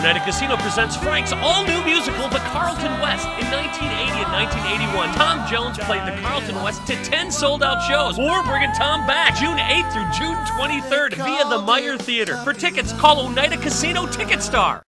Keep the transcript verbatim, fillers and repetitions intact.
Oneida Casino presents Frank's all-new musical, The Carlton West. In nineteen eighty and nineteen eighty-one, Tom Jones played The Carlton West to ten sold-out shows. We're bringing Tom back June eighth through June twenty-third via the Meyer Theater. For tickets, call Oneida Casino Ticket Star.